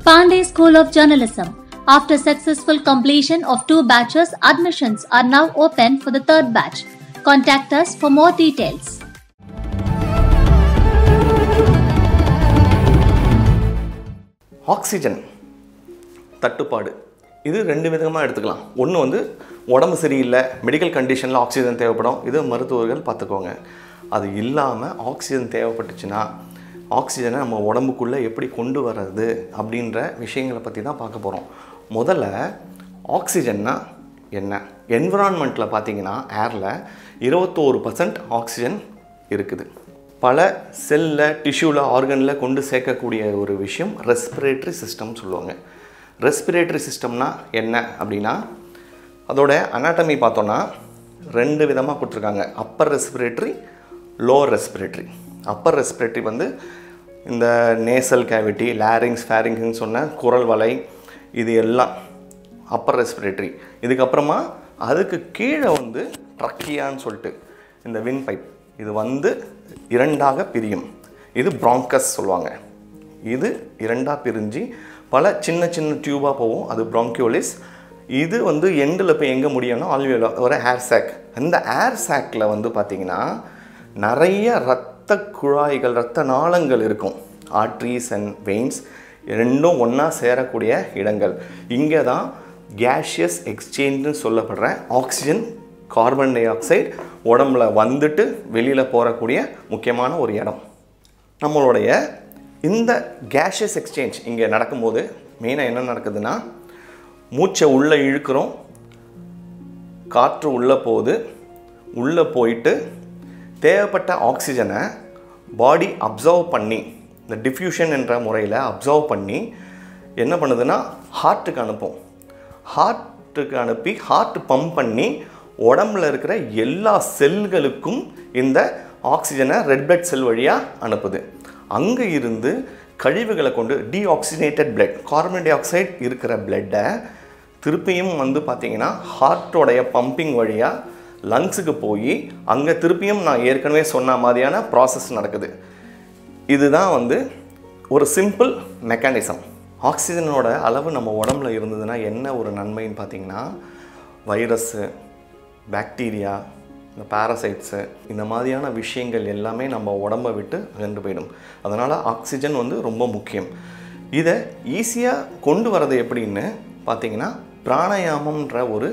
Pandey School of Journalism. After successful completion of 2 batches, admissions are now open for the 3rd batch. Contact us for more details. Oxygen தட்டுப்பாடு இது ரெண்டு விதமாக எடுத்துக்கலாம். ஒன்று வந்து உடம்பு சரியில்லை, மெடிக்கல் கண்டிஷனில் ஆக்சிஜன் தேவைப்படும், இது மருத்துவர்கள் பார்த்துக்கோங்க. அது இல்லாமல் ஆக்சிஜன் தேவைப்பட்டுச்சுன்னா ஆக்சிஜனை நம்ம உடம்புக்குள்ளே எப்படி கொண்டு வர்றது அப்படின்ற விஷயங்களை பற்றி தான் பார்க்க போகிறோம். முதல்ல ஆக்சிஜன்னா என்ன? என்விரான்மெண்ட்டில் பார்த்தீங்கன்னா ஏரில் 21% ஆக்சிஜன் இருக்குது. பல செல்லில், டிஷ்யூவில், ஆர்கனில் கொண்டு சேர்க்கக்கூடிய ஒரு விஷயம் ரெஸ்பிரேட்டரி சிஸ்டம் சொல்லுவாங்க. ரெஸ்பிரேட்டரி சிஸ்டம்னா என்ன அப்படின்னா, அதோட அனாட்டமி பார்த்தோன்னா 2 விதமாக கொடுத்துருக்காங்க. Upper respiratory, lower respiratory. Upper respiratory வந்து இந்த நேசல் கேவிட்டி, லாரிங்ஸ், ஃபேரிங்ஸ்னு சொன்ன குரல் வலை, இது எல்லாம் அப்பர் ரெஸ்பிரேட்டரி. இதுக்கப்புறமா அதுக்கு கீழே வந்து ட்ரக்கியான்னு சொல்லிட்டு இந்த வின் பைப், இது வந்து 2ஆக பிரியும். இது பிராங்கஸ் சொல்லுவாங்க. இது 2ஆக பிரிஞ்சு பல சின்ன சின்ன டியூபாக போகும், அது பிராங்கியோலிஸ். இது வந்து எண்டில் போய் எங்கே முடியும்னா ஆல்வியோல ஒரு ஏர் சாக். அந்த ஏர் சாக்கில் வந்து பார்த்திங்கன்னா நிறைய இரத்த குழாய்கள், இரத்த நாளங்கள் இருக்கும். ஆர்ட்ரீஸ் அண்ட் வெயின்ஸ் ரெண்டும் ஒன்றா சேரக்கூடிய இடங்கள். இங்கே தான் கேஷியஸ் எக்ஸ்சேஞ்சுன்னு சொல்லப்படுற ஆக்சிஜன், கார்பன் டை ஆக்சைடு உடம்புல வந்துட்டு வெளியில் போகக்கூடிய முக்கியமான ஒரு இடம். நம்மளுடைய இந்த கேஷியஸ் எக்ஸ்சேஞ்ச் இங்கே நடக்கும்போது மெயினாக என்ன நடக்குதுன்னா, மூச்சை உள்ளே இழுக்கிறோம், காற்று உள்ளே போகுது, உள்ளே போயிட்டு தேவைப்பட்ட ஆக்சிஜனை பாடி அப்சர்வ் பண்ணி, இந்த டிஃப்யூஷன் என்ற முறையில் அப்சர்வ் பண்ணி என்ன பண்ணுதுன்னா ஹார்ட்டுக்கு அனுப்பும். ஹார்ட்டுக்கு அனுப்பி ஹார்ட் பம்ப் பண்ணி உடம்புல இருக்கிற எல்லா செல்களுக்கும் இந்த ஆக்சிஜனை ரெட் பிளட் செல் வழியாக அனுப்புது. அங்கே இருந்து கழிவுகளை கொண்டு deoxygenated blood, carbon dioxide இருக்கிற பிளட்டை திருப்பியும் வந்து பார்த்திங்கன்னா ஹார்ட்டோடைய பம்பிங் வழியாக லங்ஸுக்கு போய் அங்கே திருப்பியும் நான் ஏற்கனவே சொன்ன மாதிரியான ப்ராசஸ் நடக்குது. இதுதான் வந்து ஒரு சிம்பிள் மெக்கானிசம். ஆக்சிஜனோட அளவு நம்ம உடம்புல இருந்ததுன்னா என்ன ஒரு நன்மைன்னு பார்த்திங்கன்னா, வைரஸ்ஸு, பாக்டீரியா, இந்த பாரசைட்ஸு, இந்த மாதிரியான விஷயங்கள் எல்லாமே நம்ம உடம்பை விட்டு அகன்று போயிடும். அதனால் ஆக்சிஜன் வந்து ரொம்ப முக்கியம். இதை ஈஸியாக கொண்டு வரது எப்படின்னு பார்த்திங்கன்னா, பிராணாயாமம்ன்ற ஒரு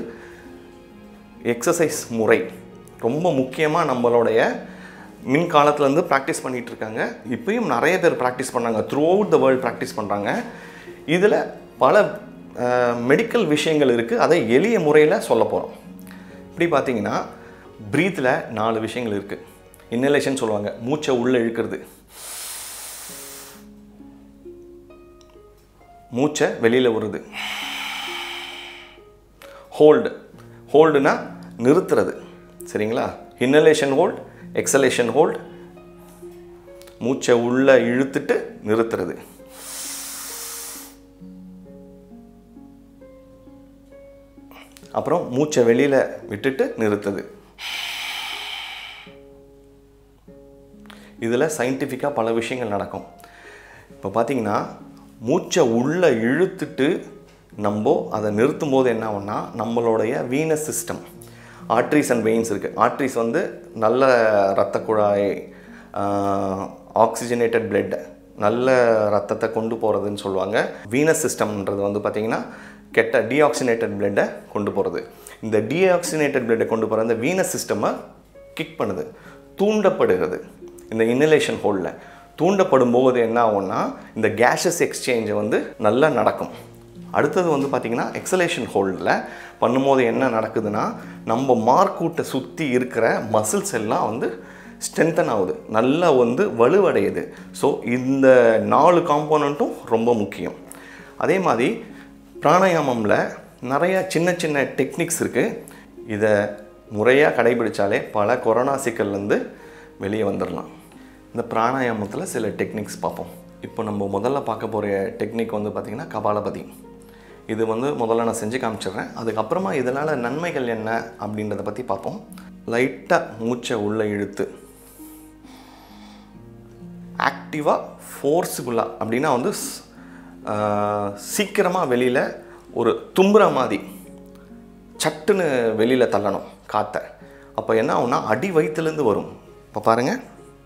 எக்ஸசைஸ் முறை ரொம்ப முக்கியமாக நம்மளுடைய மின்காலத்துலேருந்து ப்ராக்டிஸ் பண்ணிகிட்டு இருக்காங்க. இப்போயும் நிறைய பேர் ப்ராக்டிஸ் பண்ணாங்க, throughout the world practice பண்ணுறாங்க. இதில் பல மெடிக்கல் விஷயங்கள் இருக்குது, அதை எளிய முறையில் சொல்ல போகிறோம். இப்படி பார்த்தீங்கன்னா ப்ரீத்தில் 4 விஷயங்கள் இருக்குது. இன்னலேஷன் சொல்லுவாங்க, மூச்சை உள்ளே இழுக்கிறது, மூச்சை வெளியில் வருது. ஹோல்டுனா நிறுத்துறது, சரிங்களா? இன்னலேஷன் ஹோல்ட், எக்ஸலேஷன் ஹோல்ட், மூச்சை உள்ளே இழுத்துட்டு நிறுத்துறது. அப்புறம் மூச்சை வெளியில் விட்டுட்டு நிறுத்துது. இதில் சயின்டிஃபிக்காக பல விஷயங்கள் நடக்கும். இப்போ பார்த்தீங்கன்னா மூச்சை உள்ளே இழுத்துட்டு நம்ம அதை நிறுத்தும் போது என்ன ஆகும்னா, நம்மளுடைய venous system, arteries and veins இருக்குது. ஆர்ட்ரீஸ் வந்து நல்ல இரத்த குழாய், ஆக்சிஜனேட்டட் பிளட், நல்ல ரத்தத்தை கொண்டு போகிறதுன்னு சொல்லுவாங்க. வீனஸ் சிஸ்டம்ன்றது வந்து பார்த்திங்கன்னா கெட்ட டீஆக்சிஜனேட்டட் பிளட்டை கொண்டு போகிறது. இந்த டீஆக்சிஜனேட்டட் பிளட்டை கொண்டு போகிற அந்த வீனஸ் சிஸ்டமை கிக் பண்ணுது, தூண்டப்படுகிறது. இந்த இன்னலேஷன் ஹோலில் தூண்டப்படும் போது என்ன ஆகும்னா, இந்த கேஷஸ் எக்ஸ்சேஞ்சை வந்து நல்லா நடக்கும். அடுத்தது வந்து பார்த்திங்கன்னா எக்ஸலேஷன் ஹோல்டில் பண்ணும்போது என்ன நடக்குதுன்னா, நம்ம மார்க்கூட்டை சுற்றி இருக்கிற மசில்ஸ் எல்லாம் வந்து ஸ்ட்ரென்தன் ஆகுது, நல்லா வந்து வலுவடையுது. ஸோ இந்த 4 காம்போனண்ட்டும் ரொம்ப முக்கியம். அதே மாதிரி பிராணாயாமமில் நிறைய சின்ன சின்ன டெக்னிக்ஸ் இருக்குது. இதை முறையாக கடைபிடித்தாலே பல கொரோனா சிக்கல்லேருந்து வெளியே வந்துடலாம். இந்த பிராணாயாமத்தில் சில டெக்னிக்ஸ் பார்ப்போம். இப்போ நம்ம முதல்ல பார்க்க போகிற டெக்னிக் வந்து பார்த்திங்கன்னா கபாலபதி. இது வந்து முதல்ல நான் செஞ்சு காமிச்சிடுறேன். அதுக்கப்புறமா இதனால் நன்மைகள் என்ன அப்படின்றத பற்றி பார்ப்போம். லைட்டாக மூச்சை உள்ளே இழுத்து ஆக்டிவாக ஃபோர்ஸுபுல்லாக, அப்படின்னா வந்து சீக்கிரமாக வெளியில் ஒரு தும்புற மாதிரி சட்டுன்னு வெளியில் தள்ளணும் காற்றை. அப்போ என்ன ஆகும்னா அடி வயிற்றுலேருந்து வரும். இப்போ பாருங்கள்,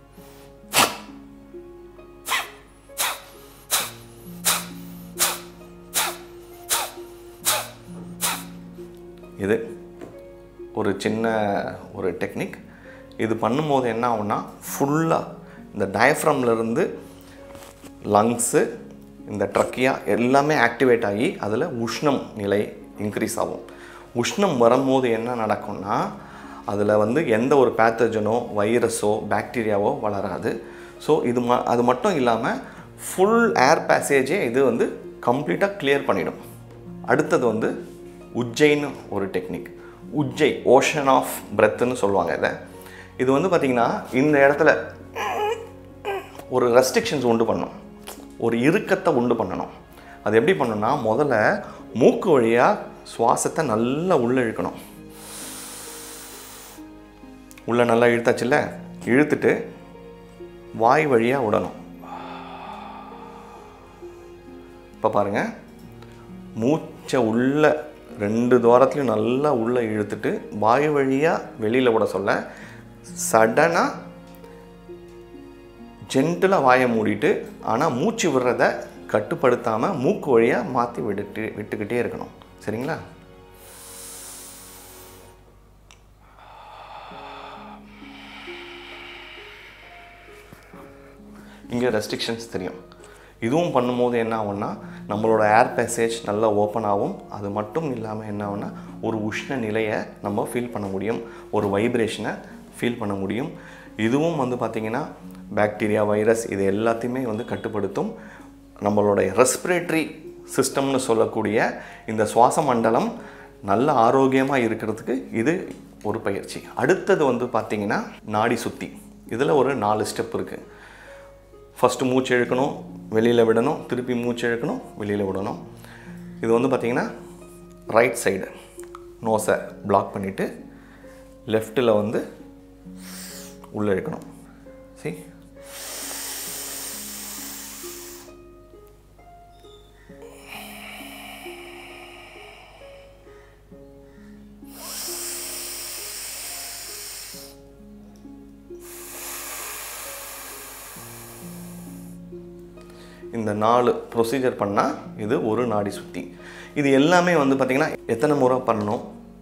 இது ஒரு சின்ன ஒரு டெக்னிக். இது பண்ணும்போது என்ன ஆகும்னா ஃபுல்லாக இந்த டயஃப்ரம்லேருந்து லங்ஸு, இந்த ட்ரக்கியா எல்லாமே ஆக்டிவேட் ஆகி அதில் உஷ்ணம் நிலை இன்க்ரீஸ் ஆகும். உஷ்ணம் வரும்போது என்ன நடக்கும்னா அதில் வந்து எந்த ஒரு பேத்தஜனோ வைரஸோ பாக்டீரியாவோ வளராது. ஸோ அது மட்டும் இல்லாமல் ஃபுல் ஏர் பேசேஜே இது வந்து கம்ப்ளீட்டாக கிளியர் பண்ணிடும். அடுத்தது வந்து உஜ்ஜைன்னு ஒரு டெக்னிக். உஜ்ஜை ஓஷன் ஆஃப் பிரெத்துன்னு சொல்லுவாங்க. இது வந்து பார்த்திங்கன்னா இந்த இடத்துல ஒரு ரெஸ்ட்ரிக்ஷன்ஸ் உண்டு பண்ணணும், ஒரு இறுக்கத்தை உண்டு பண்ணணும். அது எப்படி பண்ணணும்னா முதல்ல மூக்கு வழியாக சுவாசத்தை நல்லா உள்ளே இழுக்கணும். உள்ளே நல்லா இழுத்தாச்சுல்ல, இழுத்துட்டு வாய் வழியாக விடணும். இப்போ பாருங்கள், மூச்சை உள்ள 2 துவாரத்துலையும் நல்லா உள்ளே இழுத்துட்டு வாய் வழியாக வெளியில் விட சொல்ல சடனாக ஜென்டிலாக வாயை மூடிட்டு, ஆனால் மூச்சு விடுறதை கட்டுப்படுத்தாமல் மூக்கு வழியாக மாற்றி விட்டுக்கிட்டே இருக்கணும். சரிங்களா? இங்கே ரெஸ்ட்ரிக்ஷன்ஸ் தெரியும். இதுவும் பண்ணும்போது என்ன ஆகும்னா நம்மளோட ஏர் பேசேஜ் நல்லா ஓப்பன் ஆகும். அது மட்டும் இல்லாமல் என்ன ஆகும்னா ஒரு உஷ்ண நிலையை நம்ம ஃபீல் பண்ண முடியும், ஒரு வைப்ரேஷனை ஃபீல் பண்ண முடியும். இதுவும் வந்து பார்த்திங்கன்னா பாக்டீரியா, வைரஸ் இது எல்லாத்தையுமே வந்து கட்டுப்படுத்தும். நம்மளுடைய ரெஸ்பிரேட்டரி சிஸ்டம்னு சொல்லக்கூடிய இந்த சுவாச மண்டலம் நல்ல ஆரோக்கியமாக இருக்கிறதுக்கு இது ஒரு பயிற்சி. அடுத்தது வந்து பார்த்திங்கன்னா நாடி சுத்தி. இதில் ஒரு 4 ஸ்டெப் இருக்குது. ஃபஸ்ட்டு மூச்சு இழுக்கணும், வெளியில் விடணும், திருப்பி மூச்சு இழுக்கணும், வெளியில் விடணும். இது வந்து பார்த்திங்கன்னா ரைட் சைடு நோஸை பிளாக் பண்ணிவிட்டு லெஃப்ட்டில் வந்து உள்ளே இழுக்கணும். சரி, இந்த 4 ப்ரொசீஜர் பண்ணால் இது ஒரு நாடி சுத்தி. இது எல்லாமே வந்து பார்த்திங்கன்னா எத்தனை முறை பண்ணணும்,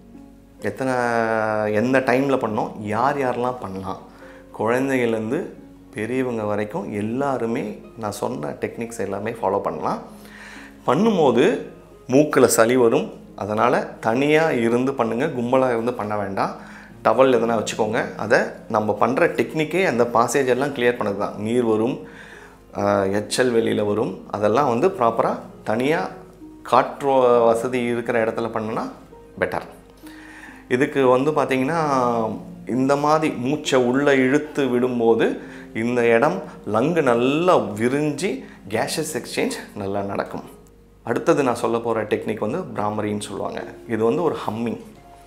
எந்த டைமில் பண்ணணும், யாரெல்லாம் பண்ணலாம், குழந்தைகள்லேருந்து பெரியவங்க வரைக்கும் எல்லாருமே நான் சொன்ன டெக்னிக்ஸ் எல்லாமே ஃபாலோ பண்ணலாம். பண்ணும்போது மூக்கில் சளி வரும், அதனால் தனியாக இருந்து பண்ணுங்கள், கும்பலாக இருந்து பண்ண வேண்டாம். டவல் எதனா வச்சுக்கோங்க. அதை நம்ம பண்ணுற டெக்னிக்கே அந்த பாசேஜ் எல்லாம் கிளியர் பண்ணது தான். நீர் வரும், எச்சல் வெளியில் வரும், அதெல்லாம் வந்து ப்ராப்பராக தனியாக காற்று வசதி இருக்கிற இடத்துல பண்ணுனா பெட்டர். இதுக்கு வந்து பார்த்திங்கன்னா இந்த மாதிரி மூச்சை உள்ளே இழுத்து விடும்போது இந்த இடம் லங்கு நல்லா விரிஞ்சு கேஷஸ் எக்ஸ்சேஞ்ச் நல்லா நடக்கும். அடுத்தது நான் சொல்ல போகிற டெக்னிக் வந்து பிராமரின்னு சொல்லுவாங்க. இது வந்து ஒரு ஹம்மிங்.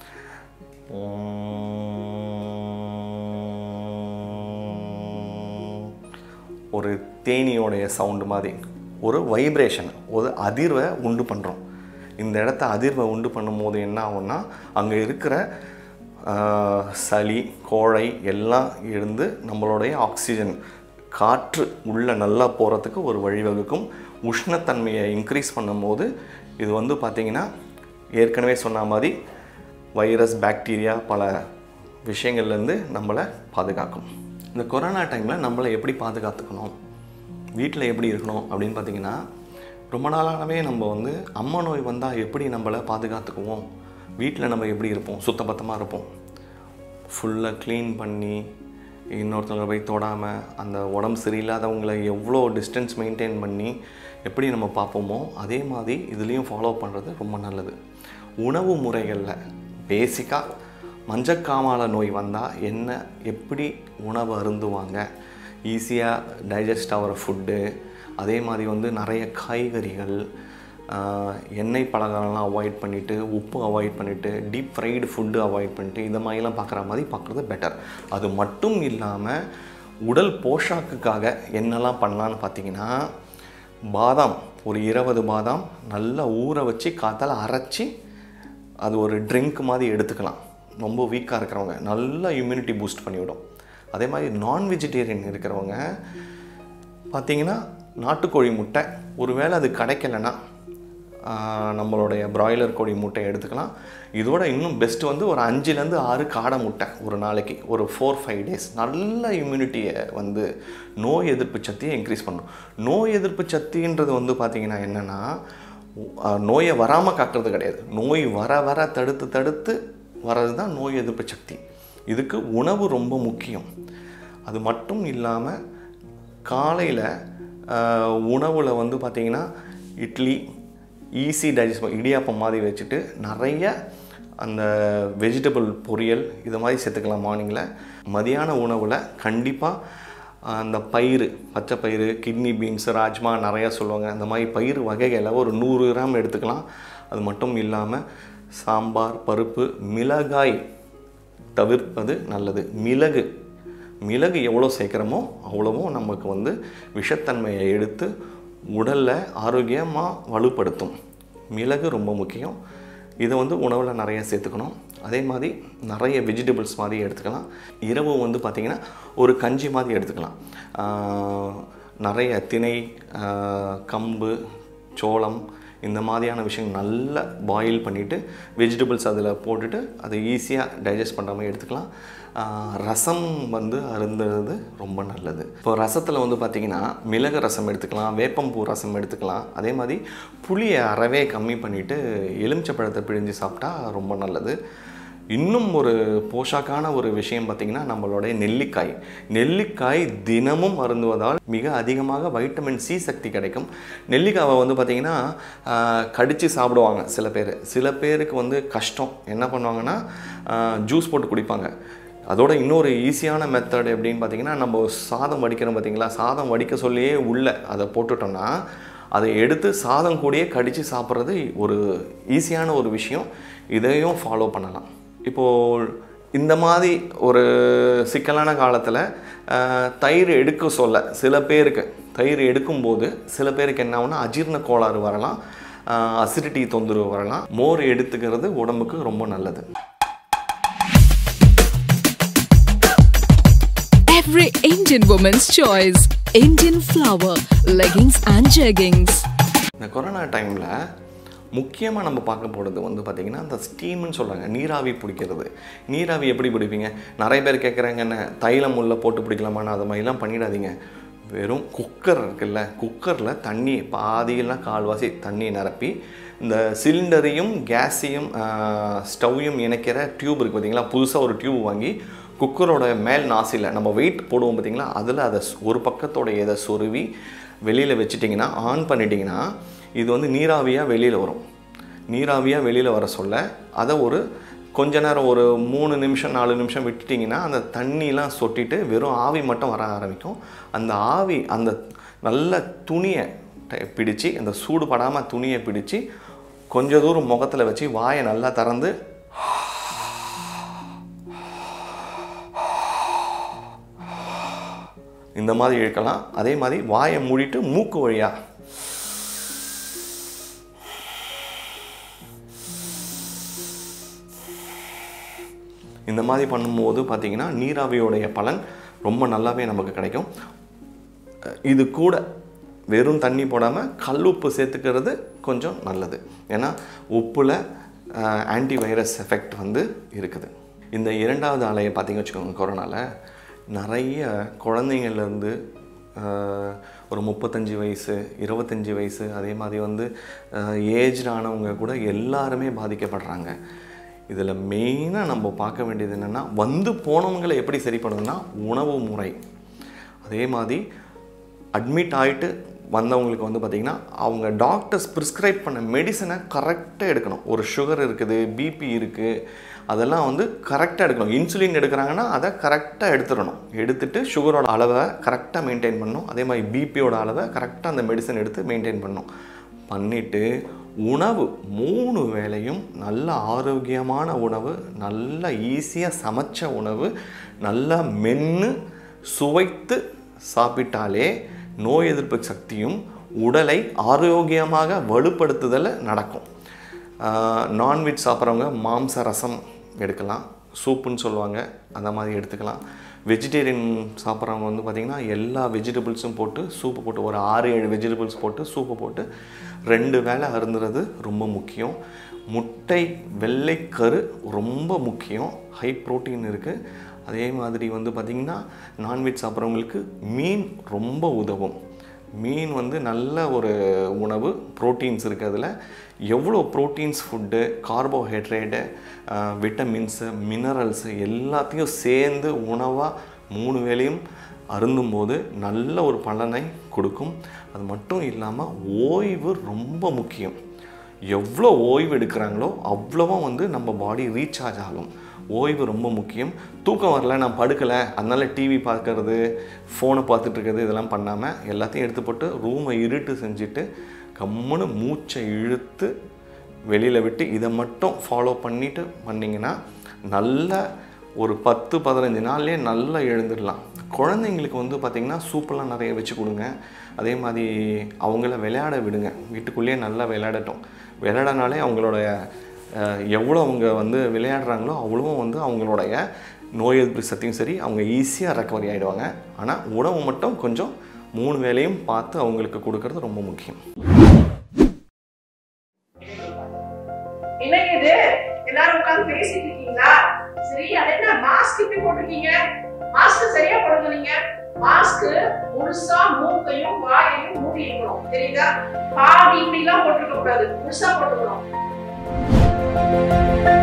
ஒரு தேனியோடைய சவுண்டு மாதிரி ஒரு வைப்ரேஷன், ஒரு அதிர்வை உண்டு பண்ணுறோம். இந்த இடத்த அதிர்வை உண்டு பண்ணும்போது என்ன ஆகும்னா அங்கே இருக்கிற சளி, கோழை எல்லாம் இருந்து நம்மளுடைய ஆக்சிஜன் காற்று உள்ளே நல்லா போகிறதுக்கு ஒரு வழிவகுக்கும். உஷ்ணத்தன்மையை இன்க்ரீஸ் பண்ணும்போது இது வந்து பார்த்திங்கன்னா ஏற்கனவே சொன்ன மாதிரி வைரஸ், பாக்டீரியா பல விஷயங்கள்லேருந்து நம்மளை பாதுகாக்கும். இந்த கொரோனா டைமில் நம்மளை எப்படி பாதுகாத்துக்கணும், வீட்டில் எப்படி இருக்கணும் அப்படின்னு பார்த்திங்கன்னா, ரொம்ப நாளாகவே நம்ம வந்து அம்மா நோய் வந்தால் எப்படி நம்மளை பாதுகாத்துக்குவோம், வீட்டில் நம்ம எப்படி இருப்போம், சுத்தபத்தமாக இருப்போம், ஃபுல்லாக க்ளீன் பண்ணி இன்னொருத்தவங்க போய் தொடாமல், அந்த உடம்பு சரியில்லாதவங்களை எவ்வளோ டிஸ்டன்ஸ் மெயின்டைன் பண்ணி எப்படி நம்ம பார்ப்போமோ அதே மாதிரி இதுலேயும் ஃபாலோ பண்ணுறது ரொம்ப நல்லது. உணவு முறைகளில் பேசிக்காக மஞ்சக்காமாலை நோய் வந்தால் என்ன, எப்படி உணவு அருந்துவாங்க, ஈஸியாக டைஜஸ்ட் ஆகிற ஃபுட்டு, அதே மாதிரி வந்து நிறைய காய்கறிகள், எண்ணெய் பலகாரம்லாம் அவாய்ட் பண்ணிவிட்டு, உப்பு அவாய்ட் பண்ணிவிட்டு, டீப் ஃப்ரைடு ஃபுட்டு அவாய்ட் பண்ணிவிட்டு, இந்த மாதிரிலாம் பார்க்குற மாதிரி பார்க்குறது பெட்டர். அது மட்டும் இல்லாமல் உடல் போஷாக்குக்காக என்னெல்லாம் பண்ணலான்னு பார்த்தீங்கன்னா, பாதாம் ஒரு 20 பாதாம் நல்லா ஊற வச்சு காத்தால அரைச்சி அது ஒரு ட்ரிங்க் மாதிரி எடுத்துக்கலாம். ரொம்ப வீக்காக இருக்கிறவங்க நல்லா இம்யூனிட்டி பூஸ்ட் பண்ணிவிடும். அதே மாதிரி நான் வெஜிடேரியன் இருக்கிறவங்க பார்த்திங்கன்னா நாட்டுக்கோழி முட்டை ஒருவேளை அது கிடைக்கலன்னா நம்மளுடைய பிராய்லர் கோழி முட்டை எடுத்துக்கலாம். இதோட இன்னும் பெஸ்ட்டு வந்து ஒரு 5லேருந்து 6 காடை முட்டை ஒரு நாளைக்கு ஒரு 4-5 டேஸ் நல்ல இம்யூனிட்டியை வந்து நோய் எதிர்ப்பு சக்தியை இன்க்ரீஸ் பண்ணும். நோய் எதிர்ப்பு சக்தின்றது வந்து பார்த்திங்கன்னா என்னென்னா நோயை வராமல் காக்கிறது கிடையாது. நோய் வர தடுத்து வர்றது தான் நோய் எதிர்ப்பு சக்தி. இதுக்கு உணவு ரொம்ப முக்கியம். அது மட்டும் இல்லாமல் காலையில் உணவில் வந்து பார்த்திங்கன்னா இட்லி ஈஸி டைஜஸ்ட் இடியாப்பம் மாதிரி வச்சுட்டு நிறைய அந்த வெஜிடபிள் பொரியல் இது மாதிரி சேர்த்துக்கலாம் மார்னிங்கில். மதியான உணவில் கண்டிப்பாக அந்த பயிறு பச்சை பயிறு கிட்னி பீன்ஸ் ராஜ்மா நிறையா சொல்லுவாங்க. அந்த மாதிரி பயிறு வகைகளை ஒரு 100 கிராம் எடுத்துக்கலாம். அது மட்டும் இல்லாமல் சாம்பார் பருப்பு மிளகாய் தவிர்ப்பது நல்லது. மிளகு எவ்வளோ சேர்க்குறோமோ அவ்வளவும் நமக்கு வந்து விஷத்தன்மையை எடுத்து உடலில் ஆரோக்கியமாக வலுப்படுத்தும். மிளகு ரொம்ப முக்கியம். இதை வந்து உணவில் நிறைய சேர்த்துக்கணும். அதே மாதிரி நிறைய வெஜிடபிள்ஸ் மாதிரி எடுத்துக்கலாம். இரவு வந்து பார்த்திங்கன்னா ஒரு கஞ்சி மாதிரி எடுத்துக்கலாம். நிறைய திணை கம்பு சோளம் இந்த மாதிரியான விஷயம் நல்லா பாயில் பண்ணிவிட்டு வெஜிடபிள்ஸ் அதில் போட்டுட்டு அதை ஈஸியாக டைஜஸ்ட் பண்ணுற மாதிரி எடுத்துக்கலாம். ரசம் வந்து அருந்துறது ரொம்ப நல்லது. இப்போ ரசத்தில் வந்து பார்த்திங்கன்னா மிளகு ரசம் எடுத்துக்கலாம், வேப்பம்பூ ரசம் எடுத்துக்கலாம். அதே மாதிரி புளியை அறவே கம்மி பண்ணிவிட்டு எலுமிச்சப்பழத்தை பிழிஞ்சு சாப்பிட்டா ரொம்ப நல்லது. இன்னும் ஒரு போஷாக்கான ஒரு விஷயம் பார்த்திங்கன்னா நம்மளுடைய நெல்லிக்காய் தினமும் அருந்துவதால் மிக அதிகமாக வைட்டமின் சி சக்தி கிடைக்கும். நெல்லிக்காவை வந்து பார்த்திங்கன்னா கடித்து சாப்பிடுவாங்க சில பேருக்கு வந்து கஷ்டம். என்ன பண்ணுவாங்கன்னா ஜூஸ் போட்டு குடிப்பாங்க. அதோட இன்னொரு ஈஸியான மெத்தட் எப்படின்னு பார்த்திங்கன்னா நம்ம சாதம் வடிக்கிறோம் பார்த்திங்களா, சாதம் வடிக்க சொல்லியே உள்ளே அதை போட்டுட்டோம்னா அதை எடுத்து சாதம் கூடயே கடித்து சாப்பிட்றது ஒரு ஈஸியான ஒரு விஷயம். இதையும் ஃபாலோ பண்ணலாம். இப்போது இந்த மாதிரி ஒரு சிக்கலான காலத்தில் தயிர் எடுக்க சொல்ல சில பேருக்கு தயிர் எடுக்கும்போது சில பேருக்கு என்ன ஆகும்னா அஜீரண கோளாறு வரலாம், அசிடிட்டி தொந்தரவு வரலாம். மோர் எடுத்துக்கிறது உடம்புக்கு ரொம்ப நல்லது. Every Indian woman's choice. Indian flower, leggings and jeggings. இந்த கொரோனா டைமில் முக்கியமாக நம்ம பார்க்க போகிறது வந்து பார்த்திங்கன்னா அந்த ஸ்டீம்னு சொல்கிறாங்க, நீராவி பிடிக்கிறது. நீராவி எப்படி பிடிப்பீங்க? நிறைய பேர் கேட்குறாங்க என்ன தைலம் உள்ள போட்டு பிடிக்கலாமான்னு. அது மாதிரிலாம் பண்ணிடாதீங்க. வெறும் குக்கர் இருக்குல்ல, குக்கரில் தண்ணி பாதியெல்லாம் கால்வாசி தண்ணி நிரப்பி இந்த சிலிண்டரையும் கேஸையும் ஸ்டவ்வையும் இணைக்கிற டியூப் இருக்குது பார்த்திங்களா, புதுசாக ஒரு டியூப் வாங்கி குக்கரோட மேல் நாசியில் நம்ம வெயிட் போடுவோம் பார்த்திங்களா, அதில் அதை ஒரு பக்கத்தோட இதை சொருவி வெளியில் வச்சுட்டிங்கன்னா ஆன் பண்ணிட்டிங்கன்னா இது வந்து நீராவியாக வெளியில் வரும். நீராவியாக வெளியில் வர சொல்ல அதை ஒரு கொஞ்ச நேரம் ஒரு 3 நிமிஷம் 4 நிமிஷம் விட்டுட்டிங்கன்னா அந்த தண்ணிலாம் சொட்டிட்டு வெறும் ஆவி மட்டும் வர ஆரம்பிக்கும். அந்த ஆவி அந்த நல்ல துணியை பிடிச்சி அந்த சூடு படாமல் துணியை பிடிச்சி கொஞ்சம் தூரம் முகத்தில் வச்சு வாயை நல்லா திறந்து இந்த மாதிரி இழுக்கலாம். அதே மாதிரி வாயை மூடிட்டு மூக்கு வழியாக இந்த மாதிரி பண்ணும்போது பார்த்திங்கன்னா நீராவியோடைய பலன் ரொம்ப நல்லாவே நமக்கு கிடைக்கும். இது கூட வெறும் தண்ணி போடாமல் கல் உப்பு சேர்த்துக்கிறது கொஞ்சம் நல்லது. ஏன்னா உப்பில் ஆன்டி வைரஸ் எஃபெக்ட் வந்து இருக்குது. இந்த 2வது அலையை பார்த்திங்க வச்சுக்கோங்க, கொரோனாவில் நிறைய குழந்தைங்கள்லேருந்து ஒரு 35 வயசு 25 வயசு அதே மாதிரி வந்து ஏஜ்டானவங்க கூட எல்லாருமே பாதிக்கப்படுறாங்க. இதில் மெயினாக நம்ம பார்க்க வேண்டியது என்னென்னா வந்து போனவங்களை எப்படி சரி பண்ணணும்னா உணவு முறை. அதே மாதிரி அட்மிட் ஆகிட்டு வந்தவங்களுக்கு வந்து பார்த்திங்கன்னா அவங்க டாக்டர்ஸ் ப்ரிஸ்கிரைப் பண்ண மெடிசனை கரெக்டாக எடுக்கணும். ஒரு சுகர் இருக்குது, பிபி இருக்குது, அதெல்லாம் வந்து கரெக்டாக எடுக்கணும். இன்சுலின் எடுக்கிறாங்கன்னா அதை கரெக்டாக எடுத்துட்டு சுகரோட அளவை கரெக்டாக மெயின்டைன் பண்ணணும். அதே மாதிரி பிபியோட அளவை கரெக்டாக அந்த மெடிசன் எடுத்து மெயின்டைன் பண்ணிவிட்டு உணவு 3 வேளையும் நல்ல ஆரோக்கியமான உணவு, நல்ல ஈஸியாக சமைச்ச உணவு, நல்லா மென்று சுவைத்து சாப்பிட்டாலே நோய் எதிர்ப்பு சக்தியும் உடலை ஆரோக்கியமாக வலுப்படுத்துதல் நடக்கும். நான்வெஜ் சாப்பிட்றவங்க மாம்ச ரசம் எடுக்கலாம், சூப்புன்னு சொல்லுவாங்க, அந்த மாதிரி எடுத்துக்கலாம். வெஜிடேரியன் சாப்பிட்றவங்க வந்து பார்த்திங்கன்னா எல்லா வெஜிடபிள்ஸும் போட்டு சூப்பு போட்டு ஒரு 6-7 வெஜிடபிள்ஸ் போட்டு சூப்பு போட்டு 2 வேளை அருந்துறது ரொம்ப முக்கியம். முட்டை வெள்ளைக்கரு ரொம்ப முக்கியம், ஹை ப்ரோட்டீன் இருக்குது. அதே மாதிரி வந்து பார்த்திங்கன்னா நான்வெஜ் சாப்பிட்றவங்களுக்கு மீன் ரொம்ப உதவும். மீன் வந்து நல்ல ஒரு உணவு, ப்ரோட்டீன்ஸ் இருக்குது. அதில் எவ்வளோ proteins food, carbohydrate, vitamins, minerals எல்லாத்தையும் சேர்ந்து உணவாக 3 வேளையும் அருந்தும்போது நல்ல ஒரு பலனை கொடுக்கும். அது மட்டும் இல்லாமல் ஓய்வு ரொம்ப முக்கியம். எவ்வளோ ஓய்வு எடுக்கிறாங்களோ அவ்வளோவா வந்து நம்ம பாடி ரீசார்ஜ் ஆகும். ஓய்வு ரொம்ப முக்கியம். தூக்கம் வரல, நான் படுக்கலை, அதனால் டிவி பார்க்கறது, ஃபோனை பார்த்துட்ருக்கிறது இதெல்லாம் பண்ணாமல் எல்லாத்தையும் எடுத்து போட்டு ரூமை இருட்டு செஞ்சுட்டு கம்முன்னு மூச்சை இழுத்து வெளியில் விட்டு இதை மட்டும் ஃபாலோ பண்ணிவிட்டு பண்ணிங்கன்னா நல்ல ஒரு 10-15 நாள்லேயே நல்லா எழுந்துடலாம். குழந்தைங்களுக்கு வந்து பார்த்திங்கன்னா சூப்பெல்லாம் நிறைய வச்சு கொடுங்க. அதே மாதிரி அவங்கள விளையாட விடுங்க, வீட்டுக்குள்ளேயே நல்லா விளையாடட்டும். விளையாடனாலே அவங்களோட எவ்வளோ அவங்க வந்து விளையாடுறாங்களோ அவ்வளோ வந்து அவங்களுடைய நோய் எதிர்ப்பு சக்தியும் சரி, அவங்க ஈஸியாக ரெக்கவரி ஆகிடுவாங்க. ஆனால் உணவு மட்டும் கொஞ்சம் 3 வேளையும் பார்த்து அவங்களுக்கு கொடுக்கறது ரொம்ப முக்கியம். எல்லாரும் உட்கார்ந்து பேசிட்டு இருக்கீங்களா? சரி, அது என்ன மாஸ்க் இப்படி போட்டுருக்கீங்க? மாஸ்க் சரியா போடுங்க. நீங்க மாஸ்க் முழுசா மூக்கையும் வாயையும் மூடி இருக்கணும், தெரியுதா? பாதி இப்படி எல்லாம் போட்டுக்க கூடாது, முழுசா போட்டுக்கணும்.